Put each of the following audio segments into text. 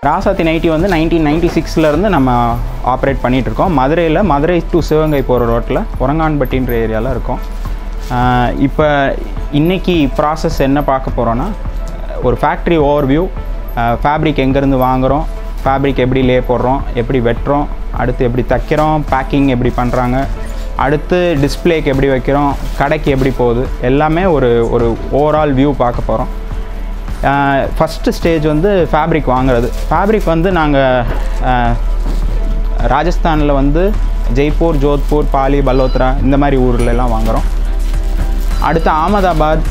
ராசாத்தி nightie வந்து 1996 நம்ம operate பண்ணிகிட்ருக்கோம். மதுரை டு சிவகங்கை போகிற ரோட்டில் ஒரங்கான்பட்டின்ற ஏரியாவில் இருக்கோம். இப்போ இன்றைக்கி ப்ராசஸ் என்ன பார்க்க போகிறோன்னா, ஒரு ஃபேக்ட்ரி ஓவர்வியூ, ஃபேப்ரிக் எங்கேருந்து வாங்குகிறோம், ஃபேப்ரிக் எப்படி லே போடுறோம், எப்படி வெட்டுறோம், அடுத்து எப்படி தைக்கிறோம், பேக்கிங் எப்படி பண்ணுறாங்க, அடுத்து டிஸ்பிளேக்கு எப்படி வைக்கிறோம், கடைக்கு எப்படி போகுது, எல்லாமே ஒரு ஓவரால் வியூ பார்க்க போகிறோம். ஃபஸ்ட்டு ஸ்டேஜ் வந்து ஃபேப்ரிக் வாங்குறது. ஃபேப்ரிக் வந்து நாங்கள் ராஜஸ்தானில் வந்து ஜெய்ப்பூர், ஜோத்பூர், பாலி, பலோத்ரா இந்த மாதிரி ஊர்லெலாம் வாங்குகிறோம். அடுத்து அகமதாபாத்,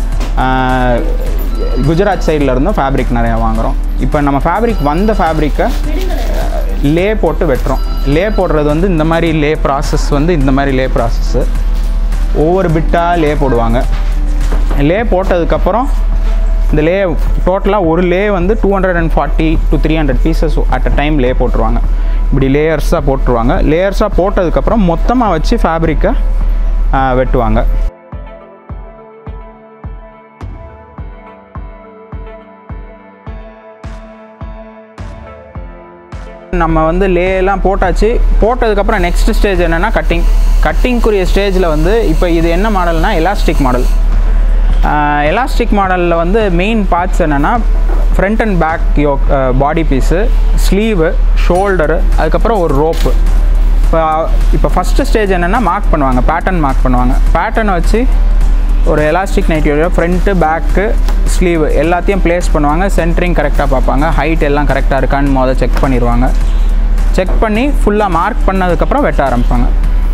குஜராத் சைடில் இருந்தும் ஃபேப்ரிக் நிறையா வாங்குகிறோம். இப்போ நம்ம ஃபேப்ரிக் வந்த ஃபேப்ரிக்கை லே போட்டு வெட்டுறோம். லே போடுறது வந்து இந்த மாதிரி லே ப்ராசஸ் வந்து இந்த மாதிரி லே ப்ராசஸ்ஸு. ஒவ்வொரு பிட்டாக லே போடுவாங்க. லே போட்டதுக்கப்புறம் இந்த லே டோட்டலாக ஒரு லே வந்து 240 to 300 pieces at a time lay போட்டுருவாங்க. இப்படி லேயர்ஸாக போட்டுருவாங்க. லேயர்ஸாக போட்டதுக்கப்புறம் மொத்தமாக வச்சு ஃபேப்ரிக்கை வெட்டுவாங்க. நம்ம வந்து லேலாம் போட்டாச்சு. போட்டதுக்கப்புறம் நெக்ஸ்ட் ஸ்டேஜ் என்னென்னா கட்டிங்குரிய ஸ்டேஜில் வந்து இப்போ இது என்ன மாடல்னால் எலாஸ்டிக் மாடல். எலாஸ்டிக் மாடலில் வந்து மெயின் பார்ட்ஸ் என்னென்னா front and back body piece, sleeve, shoulder, அதுக்கப்புறம் ஒரு ரோப்பு. இப்போ ஃபஸ்ட்டு ஸ்டேஜ் என்னென்னா மார்க் பண்ணுவாங்க, பேட்டர்ன் மார்க் பண்ணுவாங்க. பேட்டர்னை வச்சு ஒரு எலாஸ்டிக் நைட்டியோட ஃப்ரண்ட்டு, பேக்கு, ஸ்லீவு எல்லாத்தையும் ப்ளேஸ் பண்ணுவாங்க. சென்ட்ரிங் கரெக்டாக பார்ப்பாங்க, ஹைட் எல்லாம் கரெக்டாக இருக்கான்னு முதல்ல செக் பண்ணிடுவாங்க. செக் பண்ணி ஃபுல்லாக மார்க் பண்ணதுக்கப்புறம் வெட்ட ஆரம்பிப்பாங்க.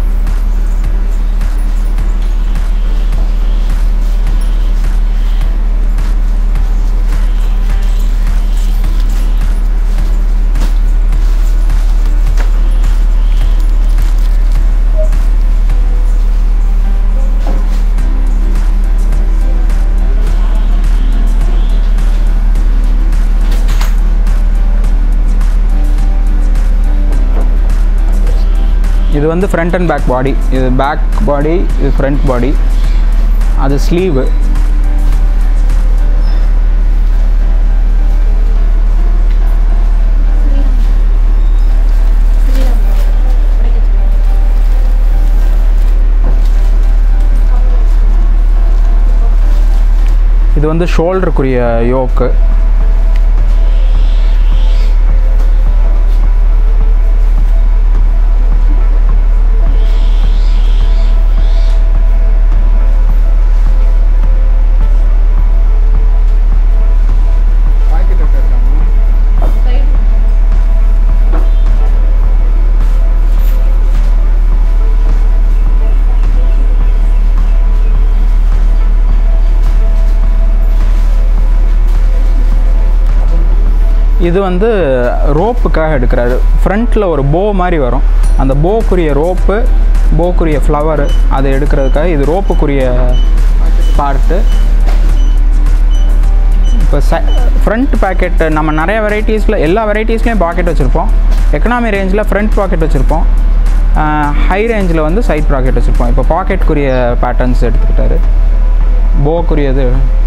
இது வந்து ஃப்ரண்ட் அண்ட் பேக் பாடி. இது பேக் பாடி, இது ஃப்ரண்ட் பாடி, அது ஸ்லீவு. இது வந்து ஷோல்டருக்குரிய யோக்கு. இது வந்து ரோப்புக்காக எடுக்கிறாரு. ஃப்ரண்ட்டில் ஒரு போ மாதிரி வரும். அந்த போக்குரிய ரோப்பு, போக்குரிய ஃப்ளவரு அதை எடுக்கிறதுக்காக இது ரோப்புக்குரிய பார்ட்டு. இப்போ ஃப்ரண்ட் பாக்கெட்டு நம்ம நிறைய வெரைட்டிஸில், எல்லா வெரைட்டிஸ்லேயும் பாக்கெட் வச்சுருப்போம். எக்கனாமி ரேஞ்சில் ஃப்ரண்ட் பாக்கெட் வச்சுருப்போம். ஹை ரேஞ்சில் வந்து சைட் பாக்கெட் வச்சுருப்போம். இப்போ பாக்கெட்டுக்குரிய பேட்டர்ன்ஸ் எடுத்துக்கிட்டாரு. போக்குரியது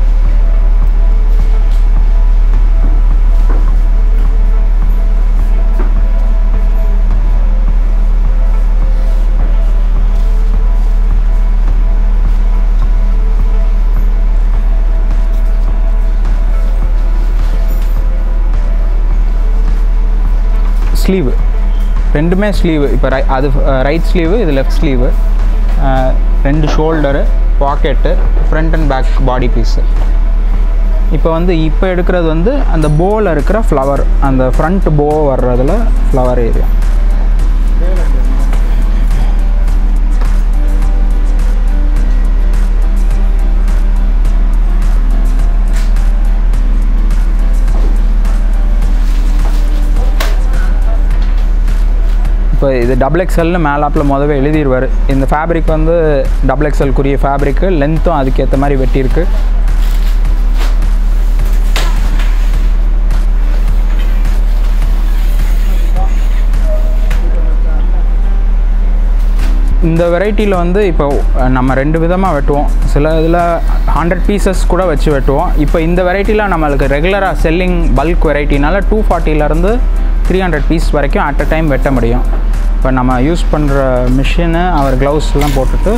ஸ்லீவு, ரெண்டுமே ஸ்லீவு. இப்போ அது ரைட் ஸ்லீவு, இது லெஃப்ட் ஸ்லீவு. ரெண்டு shoulder, pocket, front and back body piece. இப்போ எடுக்கிறது வந்து அந்த போவில் இருக்கிற ஃப்ளவர், அந்த ஃப்ரண்ட் போ வர்றதில் ஃப்ளவர் ஏரியா. இப்போ இது XXLன்னு மேலாப்பில் முதவே எழுதிடுவார். இந்த ஃபேப்ரிக் வந்து XXLக்குரிய ஃபேப்ரிக்கு, லென்த்தும் அதுக்கேற்ற மாதிரி வெட்டியிருக்கு. இந்த வெரைட்டியில் வந்து இப்போ நம்ம ரெண்டு விதமாக வெட்டுவோம். சில இதில் 100 பீசஸ் கூட வச்சு வெட்டுவோம். இப்போ இந்த வெரைட்டியில் நம்மளுக்கு ரெகுலராக செல்லிங் பல்க் வெரைட்டினால 240லேருந்து 300 பீஸ் வரைக்கும் அட் அ டைம் வெட்ட முடியும். இப்போ நம்ம யூஸ் பண்ணுற மிஷினு அவர் க்ளவுஸ்லாம் போட்டுட்டு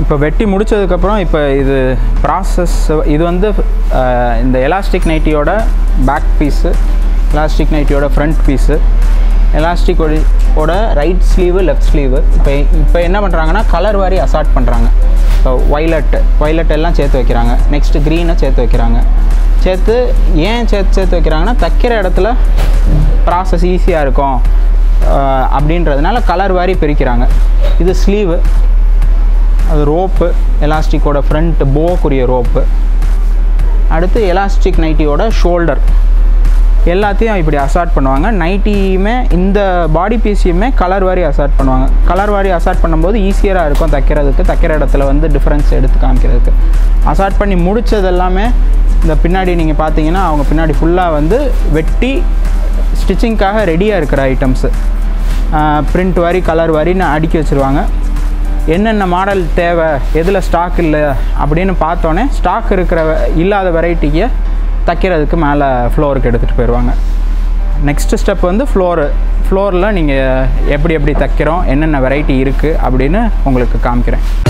இப்போ வெட்டி முடிச்சதுக்கப்புறம் இப்போ இது ப்ராசஸ் இது வந்து இந்த எலாஸ்டிக் நைட்டியோட பேக் பீஸு, எலாஸ்டிக் நைட்டியோட ஃப்ரண்ட் பீஸு, எலாஸ்டிக்கோட ரைட் ஸ்லீவு லெஃப்ட் ஸ்லீவு. இப்போ என்ன பண்ணுறாங்கன்னா கலர் வாரி அசார்ட் பண்ணுறாங்க. இப்போ வைலட் எல்லாம் சேர்த்து வைக்கிறாங்க. நெக்ஸ்ட்டு க்ரீனை சேர்த்து வைக்கிறாங்க. ஏன் சேர்த்து வைக்கிறாங்கன்னா தைக்கிற இடத்துல ப்ராசஸ் ஈஸியாக இருக்கும் அப்படின்றதுனால கலர் வாரி பிரிக்கிறாங்க. இது ஸ்லீவு, அது ரோப்பு, எலாஸ்டிக்கோட ஃப்ரண்ட் போக்குரிய ரோப்பு. அடுத்து எலாஸ்டிக் நைட்டியோட ஷோல்டர் எல்லாத்தையும் இப்படி அசார்ட் பண்ணுவாங்க. நைட்டியுமே இந்த பாடி பீஸையுமே கலர் வாரி அசார்ட் பண்ணுவாங்க. கலர் வாரி அசார்ட் பண்ணும்போது ஈஸியராக இருக்கும் தைக்கிறதுக்கு, தைக்கிற இடத்துல வந்து டிஃப்ரென்ஸ் எடுத்து காமிக்கிறதுக்கு. அசார்ட் பண்ணி முடித்தது எல்லாமே இந்த பின்னாடி நீங்கள் பார்த்தீங்கன்னா அவங்க பின்னாடி ஃபுல்லாக வந்து வெட்டி ஸ்டிச்சிங்க்காக ரெடியாக இருக்கிற ஐட்டம்ஸு. பிரிண்ட் வாரி கலர் வாரின்னு அடுக்கி வச்சுருவாங்க. என்னென்ன மாடல் தேவை, எதில் ஸ்டாக் இல்லை அப்படின்னு பார்த்தோன்னே ஸ்டாக் இல்லாத வெரைட்டியை தைக்கிறதுக்கு மேலே ஃப்ளோருக்கு எடுத்துகிட்டு போயிடுவாங்க. நெக்ஸ்ட்டு ஸ்டெப் வந்து ஃப்ளோரில் நீங்கள் எப்படி தைக்கிறோம், என்னென்ன வெரைட்டி இருக்குது அப்படின்னு உங்களுக்கு காமிக்கிறேன்.